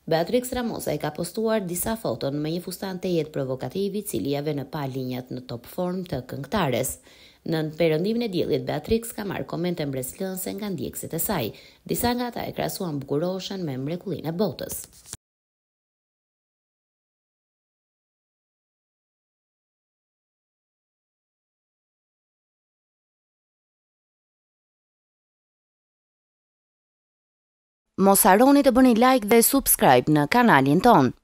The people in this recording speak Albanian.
Beatrix Ramosa i ka postuar disa foton me një fustan të jetë provokativ i cili jave në pa linjat në top form të këngëtares. Në perëndimin e diellit, Beatrix ka marrë komente mbretëlëse nga ndjekësit e saj. Disa nga ata e krahasuan bukuroshën me mrekullinë e botës. Mos harroni të bëni like dhe subscribe në kanalin ton.